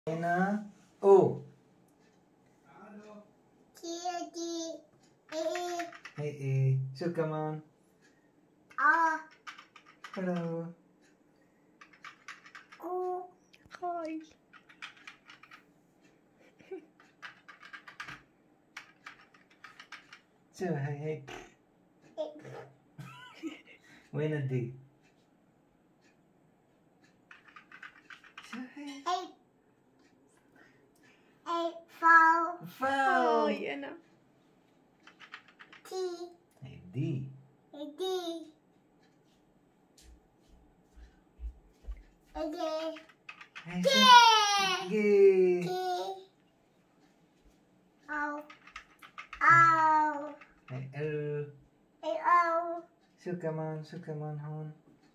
هنا او هي ايه شو كمان هلو هاي شو هي وين الدي شو هي فاو هاي أنا هي دي هي شو جي هي ال شو كمان هون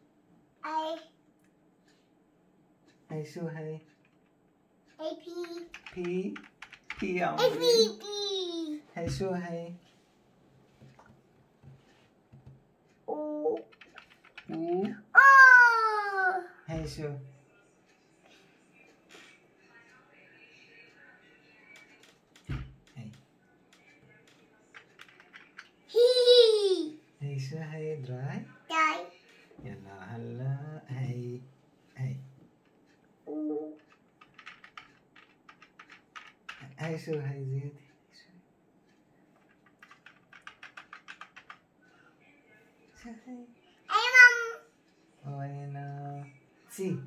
هي شو هي بي بي عمري هي شو هي او هي شو هي شو هي دراي يلا هلا هي هي شو هي زياد شو هي وين سي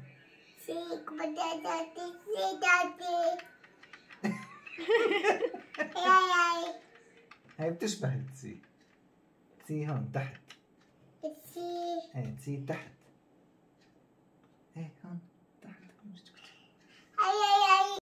هي بتشبه السي سي هون تحت هي سي تحت هي هون